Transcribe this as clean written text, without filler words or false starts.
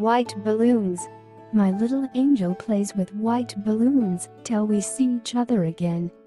white balloons. My little angel plays with white balloons till we see each other again.